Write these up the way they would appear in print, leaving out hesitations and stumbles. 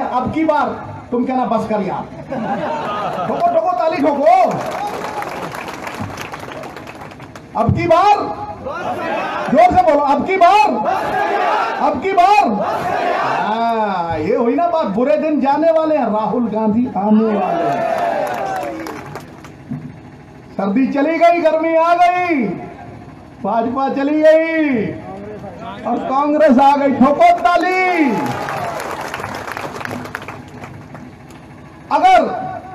अब की बार तुम कहना बस कर यार। ठोको ठोको ताली ठोको। अब की बार जोर से बोलो, अब की बार, अब की बार। ये हुई ना बात, बुरे दिन जाने वाले हैं, राहुल गांधी आने वाले हैं। सर्दी चली गई, गर्मी आ गई, भाजपा चली गई और कांग्रेस आ गई। ठोको ताली। अगर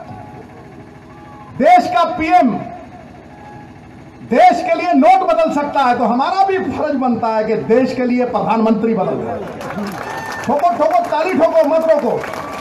देश का पीएम देश के लिए नोट बदल सकता है तो हमारा भी फर्ज बनता है कि देश के लिए प्रधानमंत्री बदल जाए। ठोको ठोको ताली ठोको, मत रोको।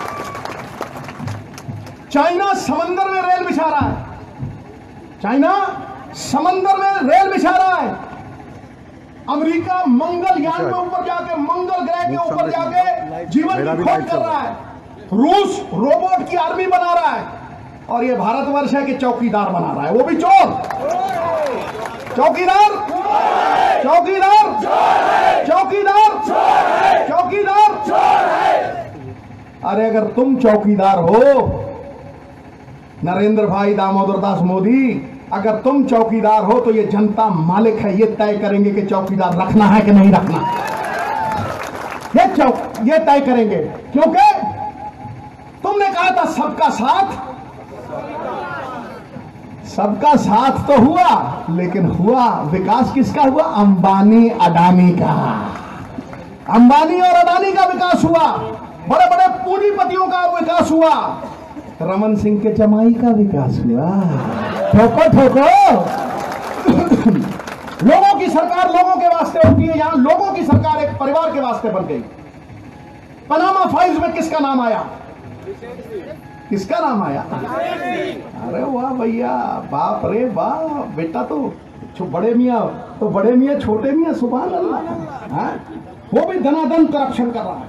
चाइना समंदर में रेल बिछा रहा है, चाइना समंदर में रेल बिछा रहा है। अमेरिका मंगलयान में ऊपर जाके, मंगल ग्रह के ऊपर जाके जीवन की खोज कर रहा है। रूस रोबोट की आर्मी बना रहा है और ये भारतवर्ष है कि चौकीदार बना रहा है, वो भी चोर। चौकीदार, चौकीदार, चौकीदार, चौकीदार। अरे अगर तुम चौकीदार हो, नरेंद्र भाई दामोदर दास मोदी, अगर तुम चौकीदार हो तो ये जनता मालिक है, ये तय करेंगे कि चौकीदार रखना है कि नहीं रखना। ये तय करेंगे, क्योंकि तुमने कहा था सबका साथ, सबका साथ तो हुआ, लेकिन हुआ विकास किसका हुआ? अंबानी अडानी का। अंबानी और अडानी का विकास हुआ, बड़े बड़े पूंजीपतियों का विकास हुआ, रमन सिंह के जमाई का विकास हुआ। ठोको ठोको। लोगों की सरकार लोगों के वास्ते होती है, यहां लोगों की सरकार एक परिवार के वास्ते बन गई। पनामा फाइल्स में किसका नाम आया? किसका नाम आया? अरे वाह भैया, बाप रे बाप। बेटा तो बड़े मियाँ, तो बड़े मियाँ छोटे मियाँ, सुभान अल्लाह। वो भी धनाधन करप्शन कर रहा है।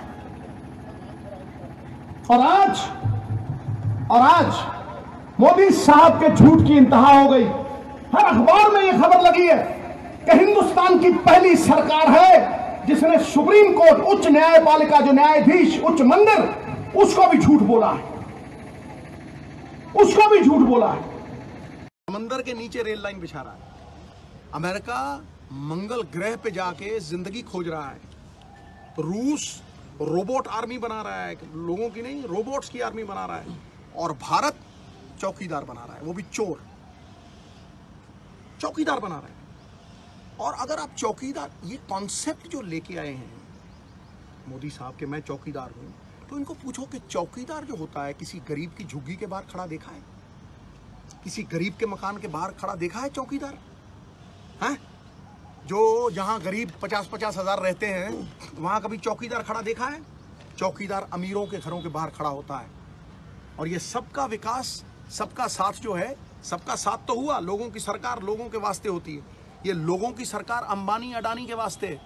और आज मोदी साहब के झूठ की इंतहा हो गई। हर अखबार में यह खबर लगी है कि हिंदुस्तान की पहली सरकार है जिसने सुप्रीम कोर्ट, उच्च न्यायपालिका, जो न्यायाधीश, उच्च मंदिर, उसको भी झूठ बोला है, उसको भी झूठ बोला है। समंदर के नीचे रेल लाइन बिछा रहा है। अमेरिका मंगल ग्रह पे जाके जिंदगी खोज रहा है। रूस रोबोट आर्मी बना रहा है, लोगों की नहीं, रोबोट्स की आर्मी बना रहा है। और भारत चौकीदार बना रहा है, वो भी चोर, चौकीदार बना रहा है। और अगर आप चौकीदार, ये कॉन्सेप्ट जो लेके आए हैं मोदी साहब के, मैं चौकीदार हूं, तो इनको पूछो कि चौकीदार जो होता है, किसी गरीब की झुग्गी के बाहर खड़ा देखा है? किसी गरीब के मकान के बाहर खड़ा देखा है चौकीदार? हैं? जो जहां गरीब 50-50 हजार रहते हैं, वहां कभी चौकीदार खड़ा देखा है? चौकीदार अमीरों के घरों के बाहर खड़ा होता है। और ये सबका विकास, सबका साथ जो है, सबका साथ तो हुआ। लोगों की सरकार लोगों के वास्ते होती है। ये लोगों की सरकार अंबानी अडानी के वास्ते है।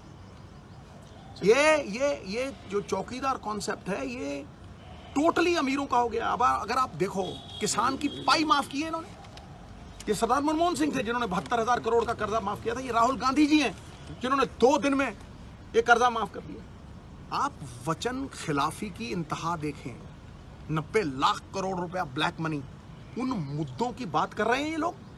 ये जो चौकीदार कॉन्सेप्ट है, ये टोटली अमीरों का हो गया। अब अगर आप देखो, किसान की पाई माफ की है इन्होंने। ये सरदार मनमोहन सिंह थे जिन्होंने 72,000 करोड़ का कर्जा माफ किया था। ये राहुल गांधी जी हैं जिन्होंने 2 दिन में ये कर्जा माफ कर दिया। आप वचन खिलाफी की इंतहा देखें। 90 लाख करोड़ रुपया ब्लैक मनी, उन मुद्दों की बात कर रहे हैं ये लोग।